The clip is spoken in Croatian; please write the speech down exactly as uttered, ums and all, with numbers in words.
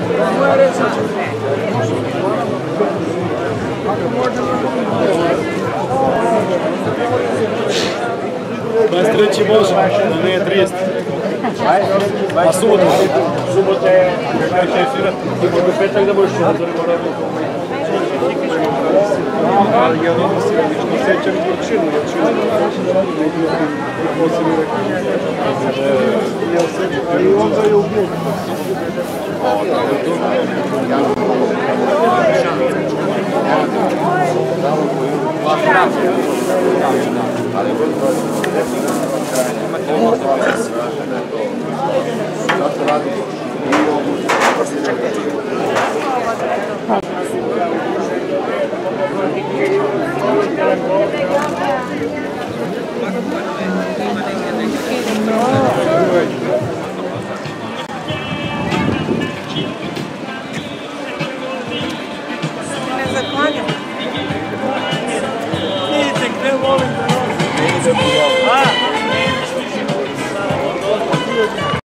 dvadeset treći može, ali nije trideset. A subota? Subota je, kada će svirati, do petak da budeš što ali ja osjećam gorčinu, i onda je ubijek. Ali